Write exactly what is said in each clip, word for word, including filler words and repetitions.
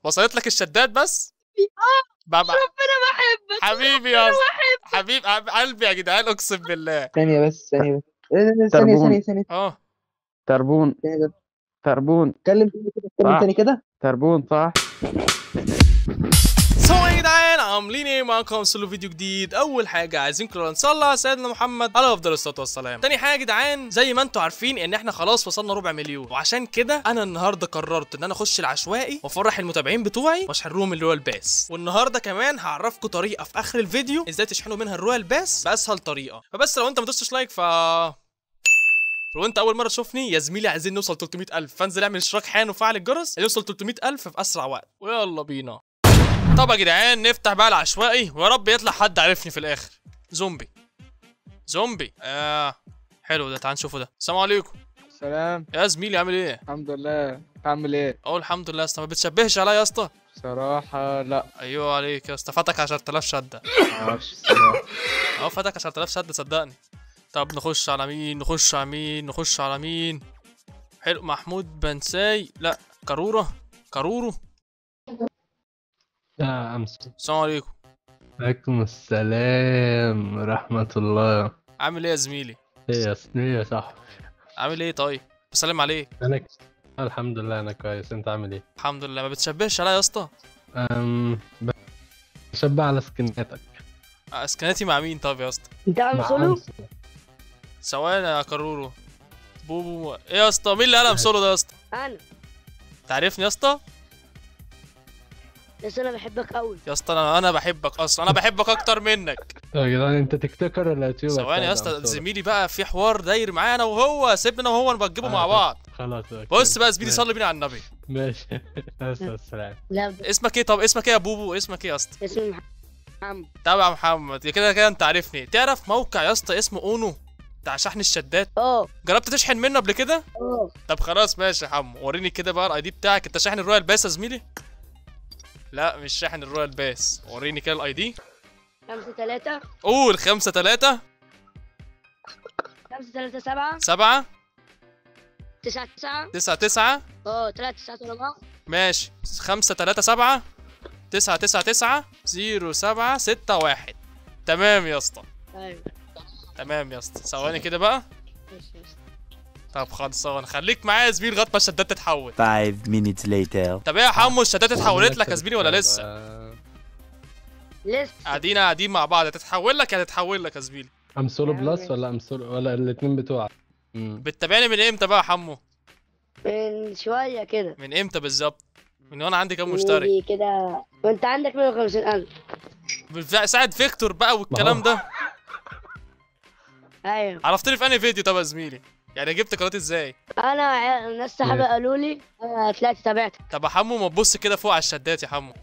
وصلت لك الشدات بس؟ اه ربنا بحبك حبيبي يا اسطى، حبيب قلبي يا جدعان اقسم بالله. ثانية بس ثانية بس ثانية تربون. ثانية ثانية اه تربون ثانية بس. تربون اتكلم تاني كده اتكلم صح. تاني كده. تربون صح. سو يا جدعان عاملين ايه؟ معاكم سولو فيديو جديد. اول حاجه عايزين كلنا نصلي على سيدنا محمد عليه افضل الصلاه والسلام. تاني حاجه يا جدعان زي ما انتم عارفين ان احنا خلاص وصلنا ربع مليون، وعشان كده انا النهارده قررت ان انا اخش العشوائي وافرح المتابعين بتوعي واشحن لهم الرويال باس. والنهارده كمان هعرفكم طريقه في اخر الفيديو ازاي تشحنوا منها الرويال باس باسهل طريقه. فبس لو انت ما دوستش لايك ف لو انت اول مره تشوفني يا زميلي عايزين نوصل تلتمية الف، فانزل اعمل اشتراك حان وفعل الجرس نوصل تلتمية الف في اسرع وقت، ويلا بينا. طب يا جدعان نفتح بقى العشوائي ويا رب يطلع حد عارفني في الاخر. زومبي زومبي اه حلو ده، تعال نشوفه ده. السلام عليكم. سلام يا زميلي عامل ايه؟ الحمد لله. عامل ايه؟ اقول الحمد لله يا اسطى. ما بتشبهش عليا يا اسطى؟ بصراحة لا. ايوه عليك يا اسطى، فاتك عشرة آلاف شده. معرفش الصراحة. اه فاتك عشرة آلاف شده صدقني. طب نخش على مين؟ نخش على مين؟ نخش على مين؟ حلو محمود بنساي، لا كارورة كارورو. يا أمس. السلام عليكم. عليكم السلام ورحمة الله. عامل ايه يا زميلي؟ ايه يا سنية يا صاحبي؟ عامل ايه طيب؟ بسلم عليك. أنا ك... الحمد لله أنا كويس، أنت عامل ايه؟ الحمد لله. ما بتشبهش عليا يا اسطى؟ أم بشبه على سكناتك. اسكناتي مع مين طب يا اسطى؟ انت عم مع سولو؟ أمس. ثواني يا كارورو. بوبو ايه يا اسطى؟ مين اللي قلم سولو ده يا اسطى؟ انا تعرفني يا اسطى؟ بس انا بحبك قوي يا اسطى انا انا بحبك اصلا، انا بحبك اكتر منك. يا جدعان أنت تيك توكر ولا يوتيوبر؟ ثواني يا اسطى، زميلي بقى في حوار داير معايا انا وهو، سيبنا انا وهو نبجبه مع بعض. خلاص بص بقى يا زميلي صلي بينا على النبي. ماشي. بس السلام. لا ب- اسمك ايه طب؟ اسمك ايه يا بوبو؟ اسمك ايه يا اسطى؟ اسمي محمد. تابع محمد. يا كده كده انت عارفني. تعرف موقع يا اسطى اسمه اونو بتاع شحن الشدات؟ اه جربت تشحن منه قبل كده؟ اه طب خلاص ماشي يا حمو، وريني كده بقى الاي دي بتاعك. انت شاحن الرويال باس يا زميلي؟ لا مش شاحن الرويال باس. وريني كده الاي دي. خمسة تلاتة قول خمسة تلاتة خمسة تلاتة سبعة سبعة تسعة تسعة تسعة تسعة. اه تلاتة تسعة أربعة ماشي. خمسة تلاتة سبعة تسعة تسعة تسعة زيرو سبعة ستة واحد. تمام يا اسطى. ايوه تمام يا اسطى. ثواني كده بقى. ماشي ماشي. طب خلصان، خليك معايا يا زميلي لغايه ما الشدات تتحول. Five minutes later. طب ايه يا حمو، الشدات اتحولت لك يا زميلي ولا لسه؟ لسه قاعدين قاعدين مع بعض. هتتحول لك يا هتتحول لك يا زميلي. أم سولو يا عم بلس ولا أم سولو ولا الاتنين بتوعك؟ مم. بتتابعني من امتى بقى يا حمو؟ من شوية كده. من امتى بالظبط؟ من وانا عندي كام مشترك؟ يجي كده وانت عندك مية وخمسين ألف. من ساعة فيكتور بقى والكلام ده. ايوه عرفتني في انهي فيديو طب يا زميلي؟ يعني جبت قناتي ازاي؟ انا ع- ناس صحابي قالوا لي انا طلعت تابعتك. طب يا حمو ما تبص كده فوق على الشدات يا حمو.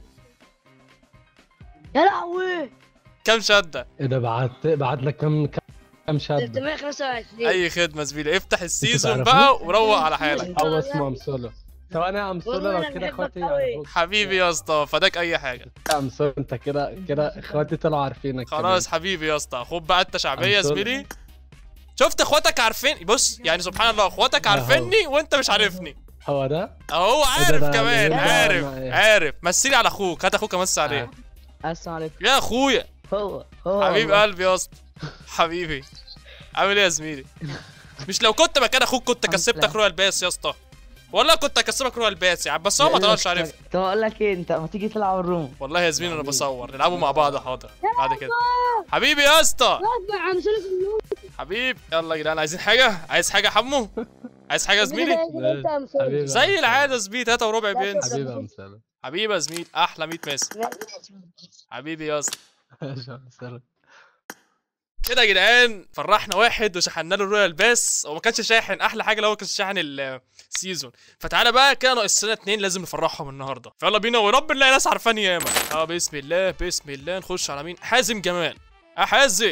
يا لهوي كام شدة؟ ايه ده؟ بعت بعت لك كام كام شاب؟ تلتمية وخمسة وعشرين. اي خدمة زميلي. افتح السيزون تعرفني؟ بقى وروق على حالك. هو اسمه أم سولو. ثواني يا أم سولو والله لو أنا كده بحبك اخواتي أوي. يعرفوك. حبيبي يا اسطى فداك اي حاجة. يا أم سولو انت كده كده اخواتي طلعوا عارفينك. خلاص حبيبي يا اسطى. خد بقى انت شعبية يا أمثال. زميلي. شفت اخواتك عارفين؟ بص يعني سبحان الله اخواتك عارفيني وانت مش عارفني. هو ده؟ اهو ده- عارف ده- كمان. ده- ده- عارف ده- إيه؟ عارف. مثلي على اخوك. هات اخوك امس عليه. السلام عليكم. يا اخويا هو هو حبيب والله. قلبي يا اسطى. حبيبي عامل ايه يا زميلي؟ مش لو كنت مكان اخوك كنت كسبتك رويال باس يا اسطى، والله كنت هكسبك رويال باس يا عم، بس هو ما طلعش عارف. طب اقول لك ايه، انت ما تيجي تلعب الروم؟ والله يا زميلي انا بصور نلعبوا مع بعض. حاضر بعد كده. حبيبي يا اسطى. غصب عن سولو في النوم. حبيبي يلا يا جدعان. عايزين حاجه؟ عايز حاجه يا حمو؟ عايز حاجه يا زميلي؟ انت يا مسولو. حبيبي زي العاده يا زميلي. تلاتة وربع بينزل. حبيبي يا أم سولو. حبيبي يا زميلي احلى مية مسا. حبيبي يا اسطى. ماشي يا أم سولو. كده يا جدعان فرحنا واحد وشحنا له الرويال باس، وما كانش شاحن. احلى حاجه لو كان شاحن السيزون. فتعالى بقى كده ناقص لنا اتنين لازم نفرحهم النهارده. فيلا بينا ورب نلاقي ناس عارفاني ياما. اه بسم الله بسم الله. نخش على مين؟ حازم جمال. اه حازم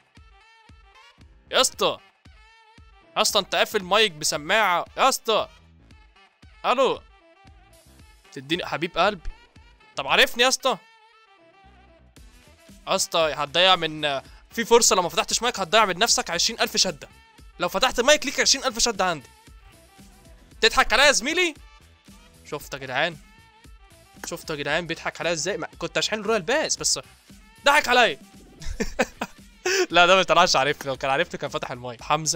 يا اسطى. يا اسطى انت قافل مايك بسماعه يا اسطى. الو تديني حبيب قلبي. طب عارفني يا اسطى؟ يا اسطى هتضيع من في فرصه لو ما فتحتش مايك هتضيع من نفسك عشرين ألف شده. لو فتحت مايك ليك عشرين ألف شده عندي. تضحك عليا يا زميلي؟ شفت يا جدعان؟ شفتوا يا جدعان بيضحك عليا ازاي؟ ما كنت اشحن الرويال باس بس ضحك عليا. لا ده ما طلعش عارفني، لو كان عارفني كان فتح المايك. حمزه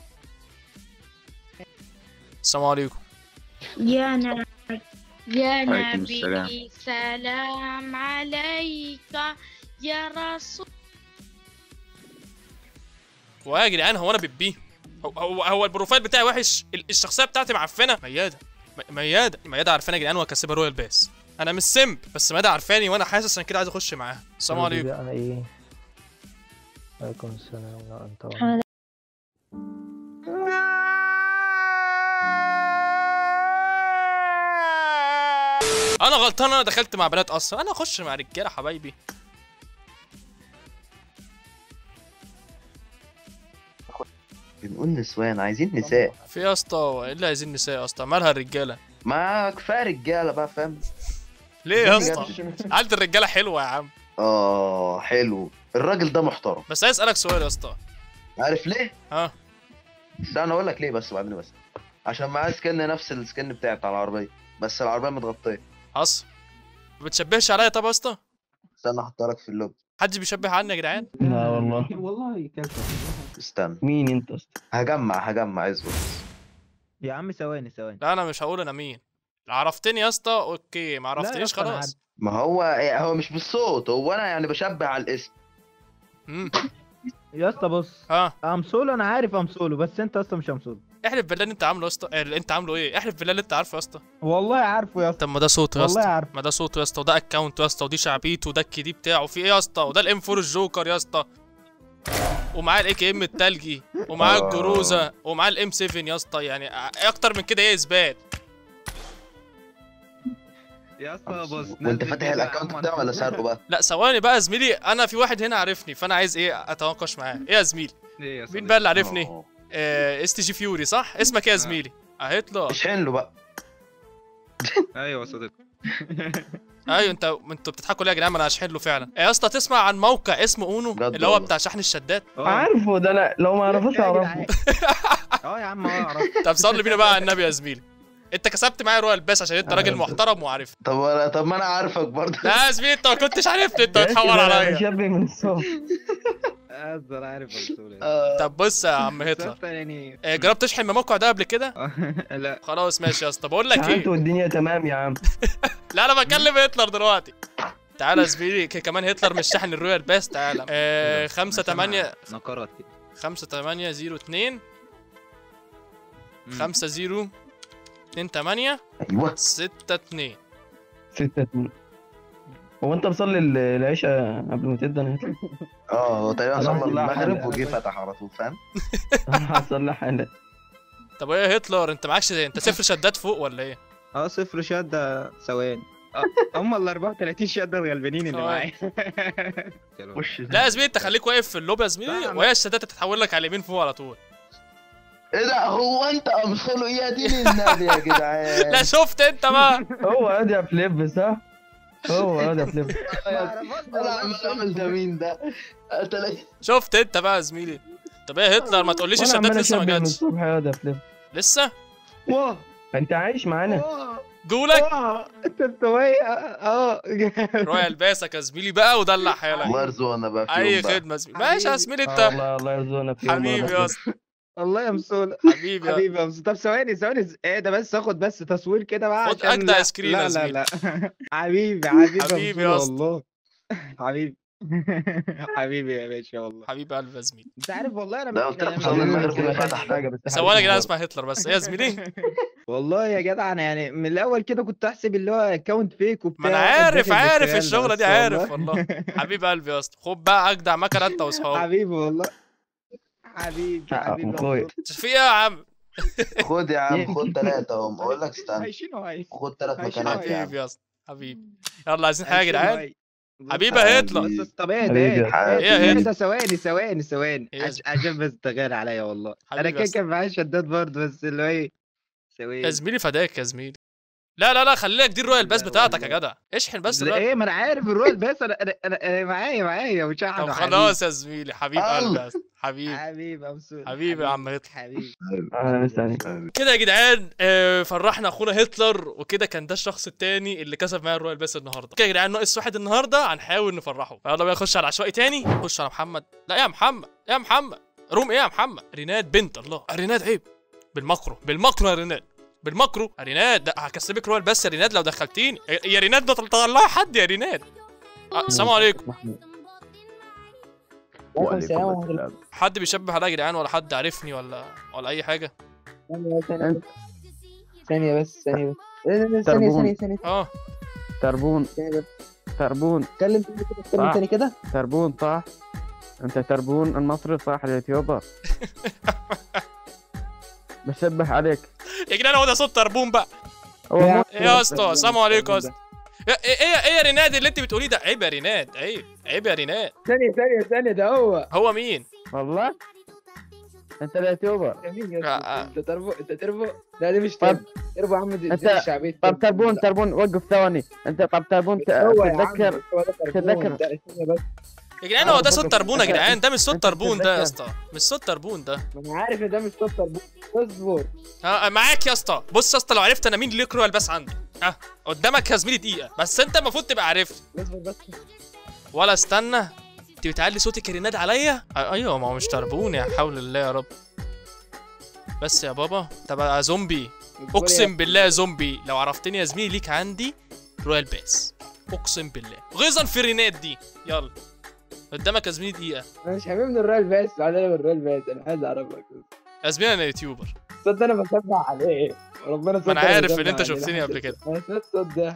السلام عليكم. يا نبي يا عليكم نبي السلام. سلام عليك يا رسول. هو يا جدعان هو انا بيبي هو هو, هو البروفايل بتاعي وحش؟ ال- الشخصيه بتاعتي معفنه. مياده م- مياده مياده عارفاني يا جدعان وهكسبها رويال باس. انا مش سمب بس مياده عارفاني وانا حاسس عشان كده عايز اخش معاها. السلام عليكم. انا ايه؟ عليكم السلام. لا انت الحمد انا غلطان، انا دخلت مع بنات اصلا، انا اخش مع رجاله حبايبي. بنقول نسوان، عايزين نساء. في يا اسطى ايه اللي عايزين نساء يا اسطى؟ مالها الرجاله؟ ما كفايه رجاله بقى، فاهم؟ ليه يا اسطى؟ حالة الرجاله حلوه يا عم. اه حلو، الراجل ده محترم. بس عايز اسالك سؤال يا اسطى. عارف ليه؟ ها استنى اقول لك ليه بس بعدين. بس عشان معاه سكن نفس السكن بتاعي بتاع العربيه، بس العربيه متغطيه. حصل. ما بتشبهش عليا طب يا اسطى؟ استنى احطها لك في اللوب. حد بيشبه عني يا جدعان؟ لا والله. والله كذا. استنى مين انت اصلا؟ هجمع هجمع اصبر. يا عم ثواني ثواني. لا انا مش هقول انا مين. عرفتني يا اسطى اوكي، ما لا يا عرفتنيش اسطى أنا خلاص. ما هو هو مش بالصوت، هو انا يعني بشبه على الاسم. امم يا اسطى بص، ها ام سولو انا عارف ام سولو، بس انت اصلا مش ام سولو. احلف بالله اللي انت عامله يا اسطى. إيه اللي انت عامله ايه؟ احلف بالله اللي انت عارفه يا اسطى. والله عارفه يا اسطى. طب ما ده صوته يا والله اسطى. عارف. ما ده صوته يا اسطى، وده اكونت يا اسطى، ودي شعبيته، وده الكي دي بتاعه. في ايه يا اسطى؟ وده الام فور الجوكر يا اسطى، ومعاه الاي كي ام التلجي، ومعاه آه. الجروزه، ومعاه الام سبعة يا اسطى. يعني اكتر من كده ايه اثبات؟ يا اسطى بص، وانت فاتح الاكونت بتاعه ولا سارقه بقى؟ لا ثواني بقى يا زميلي، انا في واحد هنا عارفني فانا عايز ايه اتناقش معاه. ايه يا زميلي؟ ايه يا مين بقى اللي عارفني؟ آه. آه اس تي جي فيوري صح؟ اسمك ايه يا زميلي؟ هيطلع. اشحن له بقى. ايوه يا صديقي. ايوه انت انتوا بتضحكوا ليه يا جدعان؟ ما انا هشحن له فعلا. يا اسطى تسمع عن موقع اسمه اونو بجد اللي هو والله. بتاع شحن الشدات؟ عارفه ده، انا لو ما اعرفوش اعرفه. اه يا عم اه اعرفه. طب صلي بينا بقى على النبي يا زميلي. انت كسبت معايا رويال باس عشان انت راجل محترم وعارف. طب انا طب ما انا عارفك برضه. لا يا زميلي انت ما كنتش عرفتني، انت بتحور عليا. شبه من الصوت. اقدر عارف ام سولو. آه. طب بص يا عم هتلر، يعني آه، جربت تشحن من الموقع ده قبل كده؟ لا خلاص ماشي يا اسطى. بقول لك انت ايه، والدنيا تمام يا عم. لا انا بكلم هتلر دلوقتي. تعالى يا زميلي ك- كمان هتلر مش شاحن الرويال باس. تعالى آه خمسة تمانية نقرات كده. خمسة تمانية زيرو اتنين خمسة زيرو اتنين تمانية ايوه ستة اتنين. ستة اتنين. هو انت مصلي ال- العشاء قبل ما تبدا نهتل؟ اه هو تقريبا أنا صلى هصلح المغرب حالي. وجه فتح على طول، فاهم؟ هصلح حالي. طب ايه يا هتلر انت معكش انت صفر شدات فوق ولا ايه؟ اه صفر شده ثواني. هم ال أربعة وثلاثين شده الغلبانين اللي آه. معايا. لا يا زميلي انت خليك واقف في اللوب يا زميلي، لا، وهي الشدات تتحول لك على اليمين فوق على طول. ايه ده؟ هو انت امثله ايه يا دين النبي يا جدعان؟ لا شفت انت بقى. هو ادي فليب صح؟ هو ادي فليب. انا عمال اعمل ده مين ده؟ تلاقي شفت انت بقى يا زميلي. طب ايه يا هتلر ما تقوليش الشدات لسه ما من جاتش. الصبح ادي فليب. لسه؟ واه انت عايش معانا؟ جولك تلتمية اه. رويال باسك يا زميلي بقى ودلع حالك. الله يرزقنا بقى في اي يوم بقى. خدمه يا زميلي. ماشي يا زميلي انت الله الله يرزقنا في يوم. حبيبي يا اسطى. الله يا مسؤول. حبيبي يا حبيبي يا مسؤول. طب ثواني ثواني ايه ده؟ بس اخد بس تصوير كده بقى خد عشان أجدع لا- سكرين يا لا لا زميلي. لا. حبيبي حبيبي حبيبي يا يا مسؤول اسطى. والله. حبيبي. حبيبي يا باشا والله. حبيبي قلبي يا زميلي. انت عارف والله انا ده قلت لك صلي المغرب وجه فتح. حاجه بس. ثواني يا جدعان اسمع هتلر بس. ايه يا زميلي؟ والله يا جدع انا يعني من الاول كده كنت احسب اللي هو اكونت فيك وبتاع. ما انا عارف داخل عارف بالخيال الشغله بس دي عارف والله. حبيب قلبي يا اسطى. خد بقى اجدع مكنه انت واصحابك. حبيبي والله. حبيبي حبيبي اخويا في ايه يا عم؟ خد يا عم خد ثلاثة اهم، اقول لك استنى. عايشين وعايش. خد ثلاث عايشين مكانات يا عم. حبيبي يا اسطى حبيبي. يلا عايزين حاجه يا جدعان. حبيبي حبيبي. هتلر. بس طب ايه ده؟ حبيبي. ايه إيه يا ايه هند؟ ده؟ ثواني ثواني ثواني إيه يا عش- عشان بس تغير عليا والله. حبيبي انا يا كده اسطى. كان معايا شداد برضه بس اللي هو ايه يا ثواني. زميلي فداك يا زميلي. لا لا لا خليك دي الرويال باس بتاعتك يا جدع، اشحن بس الرويال. ايه ما انا عارف الرويال بس انا انا انا أنا معايا معايا مش طب خلاص يا زميلي، حبيب قلبي يا اسطى، حبيبي حبيبي يا مسؤول حبيبي يا عم هتلر. حبيبي اهلا وسهلا. كده يا جدعان آه، فرحنا اخونا هتلر، وكده كان ده الشخص التاني اللي كسب معايا الرويال باس النهارده. كده يا جدعان ناقص واحد النهارده، هنحاول نفرحه. يلا بقى نخش على العشوائي تاني، خش على محمد. لا يا محمد يا محمد روم ايه يا محمد؟ ريناد بنت الله، ريناد عيب. بالمكرو بالمكرو يا ريناد، بالمكرو يا ريناد. ده هكسبك رويال باس يا ريناد لو دخلتيني يا ريناد، ده طلع حد يا ريناد. آه، السلام عليكم. وعليكم السلام ورحمة الله. حد بيشبه عليا يا جدعان ولا حد عارفني ولا ولا اي حاجه؟ ثانية ثانية ثانية بس ثانية بس ثانية ثانية ثانية اه تربون ثانية بس. تربون اتكلم تاني كده، اتكلم صح. تاني كده. تربون صح؟ انت تربون المصري صح اليوتيوبر؟ بشبه عليك. يا جدعان هو ده صوت تربون بقى. هو يا مو- ايه يا اسطى؟ السلام عليكم يا اسطى. ايه ايه ايه يا ريناد اللي انت بتقوليه ده؟ عيب يا ريناد، عيب عيب يا ريناد. ثانية ثانية ثانية ده هو هو مين؟ والله انت اليوتيوبر. مين يا آه، اسطى؟ آه. انت تربو انت تربو لا دي مش طب تربو تربو يا عم، دي انت- دي الشعبية. طب تربون تربون وقف ثواني. انت طب تربون ت- هو يا عم، تتذكر هو ده تربون. تتذكر. ده ثانية بس. يا جدعان هو ده صوت انت- تربون يا انت- جدعان، ده مش صوت انت تربون ده يا بتتذكر. اسطى، مش صوت تربون ده. ما انا عارف ان ده مش صوت تربون. اصبر ها معاك يا اسطى. بص يا اسطى، لو عرفت انا مين اللي يقرا الباس عندي، ها قدامك يا زميلي دقيقه بس، انت المفروض تبقى عارفني. اصبر بس. ولا استنى، انت بتعلي صوتك يا ريناد عليا؟ آه، ايوه ما هو مش تربون، يا حول الله يا رب. بس يا بابا تبقى زومبي، اقسم بالله يا زومبي. لو عرفتني يا زميلي ليك عندي رويال باس، اقسم بالله غيظا في ريناد دي. يلا قدامك يا زميلي دقيقه. انا مش حبيب من الرويال باس، بعد انا من الرويال باس انا عايز اعرفك. يا زميلي انا يوتيوبر، صدق انا بشبع عليه ربنا. ما انا عارف ان انت شفتني قبل كده. انا سمعت الصوت ده.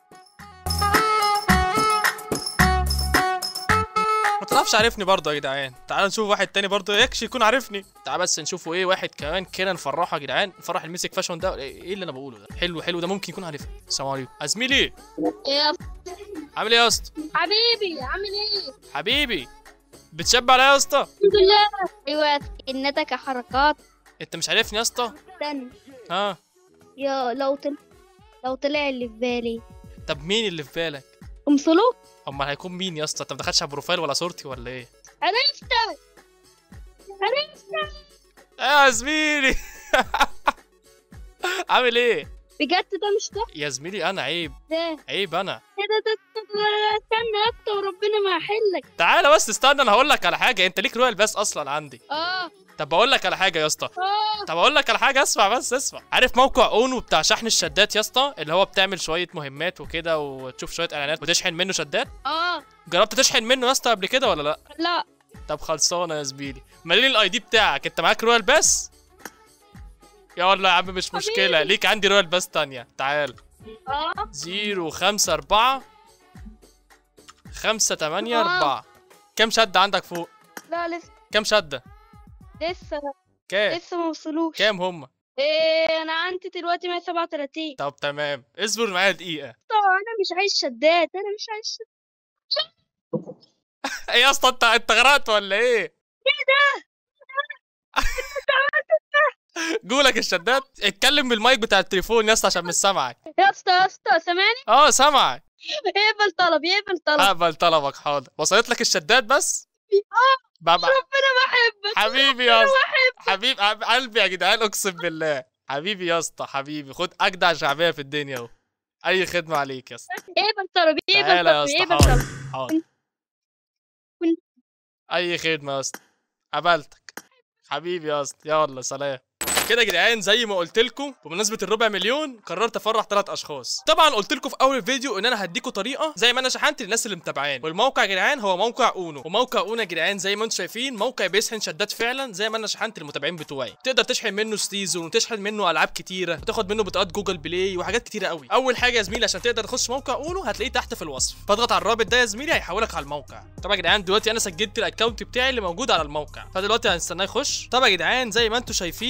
ما تعرفش عارفني برضه يا جدعان. تعال نشوف واحد تاني برضه يكشي يكون عارفني. تعال بس نشوفه ايه، واحد كمان كده نفرحه يا جدعان، نفرح الميسك فاشون ده. ايه اللي انا بقوله ده؟ حلو حلو، ده ممكن يكون عارفني. السلام عليكم يا زميلي، يا عامل ايه يا اسطى؟ حبيبي عامل ايه؟ حبيبي بتشبع عليا يا اسطى؟ الحمد لله. ايوه سكنتك حركات. انت مش عارفني يا اسطى؟ استنى ها يا لو طلع لو طلع اللي في بالي طب مين اللي في بالك؟ ام سلو. امال هيكون مين يا اسطى؟ انت ما دخلتش على البروفايل ولا صورتي ولا ايه؟ عرفتك عرفتك يا زميلي عامل ايه؟ بجد ده مش ده يا زميلي انا عيب ده عيب انا. ايه ده ده ده- ده- استنى انت وربنا ما هحلك. تعالى بس استنى، انا هقول لك على حاجه. انت ليك رويال باس اصلا عندي. اه طب بقول لك على حاجه يا اسطى. اه طب اقول لك على حاجه، اسمع بس اسمع. عارف موقع اونو بتاع شحن الشدات يا اسطى، اللي هو بتعمل شويه مهمات وكده وتشوف شويه اعلانات وتشحن منه شدات؟ اه جربت تشحن منه يا اسطى قبل كده ولا لا؟ لا طب خلصانه يا زميلي، مالين الاي دي بتاعك. انت معاك رويال باس؟ يلا يا عم مش مشكله، ليك عندي رويال باس تانية. تعال اه زيرو خمسة أربعة خمسة تمانية أربعة. كام شدة عندك فوق؟ لا لسه كام شدة؟ لسه كام؟ لسه ما وصلوش. كام هم؟ ايه انا عندي دلوقتي مية وسبعة وتلاتين. طب تمام، اصبر معايا دقيقة. انا مش عايز شدات، انا مش عايز شدات. ايه يا اسطى، انت انت غرقت ولا ايه؟ ايه ده؟ جولك الشدات؟ اتكلم بالمايك بتاع التليفون يا اسطى عشان مش سامعك. يا اسطى يا اسطى سامعني؟ اه سامعك. اقبل طلب اقبل طلب. اقبل طلبك حاضر. وصلت لك الشدات بس؟ اه بابا ربنا بحبك. حبيبي يا اسطى، حبيب قلبي يا جدعان، اقسم بالله حبيبي يا اسطى، حبيبي خد اجدع شعبيه في الدنيا اهو. اي خدمه عليك يا اسطى. اقبل طلب اقبل تعالى يا طلب اسطى اقبل حاضر طلب. حاضر. كنت- اي خدمه يا اسطى، قبلتك حبيبي يا اسطى. يلا سلام. كده يا جدعان زي ما قلت لكم، بمناسبه الربع مليون قررت افرح ثلاث اشخاص. طبعا قلت لكم في اول الفيديو ان انا هديكم طريقه زي ما انا شحنت للناس اللي متابعاني. والموقع يا جدعان هو موقع اونو، وموقع اونو يا جدعان زي ما انتم شايفين موقع بيشحن شدات فعلا زي ما انا شحنت للمتابعين بتوعي. تقدر تشحن منه سيزون وتشحن منه العاب كتيره وتاخد منه بطاقات جوجل بلاي وحاجات كتيره قوي. اول حاجه يا زميلي عشان تقدر تخش موقع اونو هتلاقيه تحت في الوصف، فاضغط على الرابط ده يا زميلي هيحولك على الموقع. طبعا يا جدعان دلوقتي انا سجلت الاكونت بتاعي اللي موجود على الموقع، فدلوقتي هنستناه يخش. طبعا يا جدعان زي ما انتم شايفين بعد ما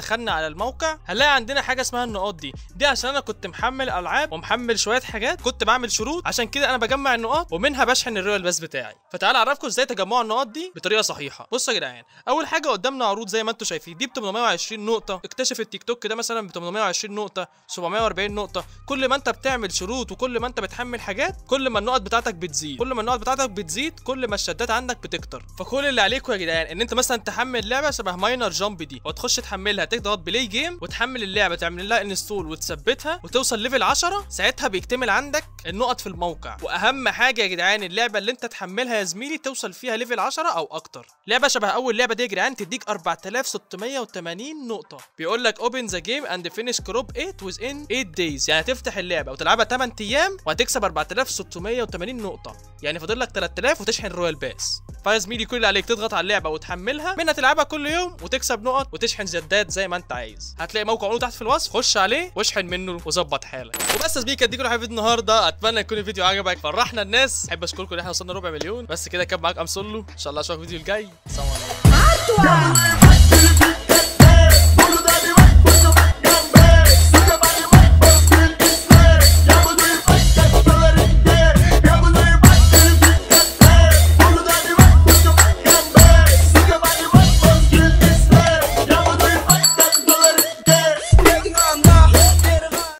دخلنا على الموقع هنلاقي عندنا حاجه اسمها النقاط دي دي عشان انا كنت محمل العاب ومحمل شويه حاجات، كنت بعمل شروط، عشان كده انا بجمع النقاط ومنها بشحن الرويال باس بتاعي. فتعالى اعرفكم ازاي تجمعوا النقاط دي بطريقه صحيحه. بصوا يا جدعان، اول حاجه قدامنا عروض زي ما انتم شايفين دي ب ثمانمائة وعشرين نقطه، اكتشف التيك توك ده مثلا ب ثمانمائة وعشرين نقطه، سبعمائة وأربعين نقطه. كل ما انت بتعمل شروط وكل ما انت بتحمل حاجات كل ما النقط بتاعتك بتزيد، كل ما النقط بتاعتك بتزيد كل ما الشدات عندك بتكتر. فكل اللي عليكم يا جدعان ان انت مثلا تحمل لعبه شبه ماينر جامب دي وتخش تحملها، تضغط بلاي جيم وتحمل اللعبه، تعمل لها انستول وتثبتها وتوصل ليفل عشرة، ساعتها بيكتمل عندك النقط في الموقع. واهم حاجه يا جدعان اللعبه اللي انت تحملها يا زميلي توصل فيها ليفل عشرة او اكتر. لعبه شبه اول لعبه دي يا جدعان تديك أربعة آلاف وستمائة وثمانين نقطه، بيقول لك اوبن ذا جيم اند فينيش كروب ثمانية within ثمانية دايز، يعني تفتح اللعبه وتلعبها ثمانية ايام وهتكسب أربعة آلاف وستمائة وثمانين نقطه، يعني فاضل لك ثلاثة آلاف وتشحن رويال باس. فيا زميلي كل اللي عليك تضغط على اللعبه وتحملها، منها تلعبها كل يوم وتكسب نقط وتشحن زيادات زي ما انت عايز. هتلاقي موقع عنده تحت في الوصف، خش عليه واشحن منه وظبط حالك. وبس يا زميلي كانت دي كل حاجه في النهارده، اتمنى يكون الفيديو عجبك، فرحنا الناس. احب اشكركم ان احنا وصلنا ربع مليون. بس كده كان معاك امسولو، ان شاء الله اشوفك الفيديو الجاي. سلام عليكم.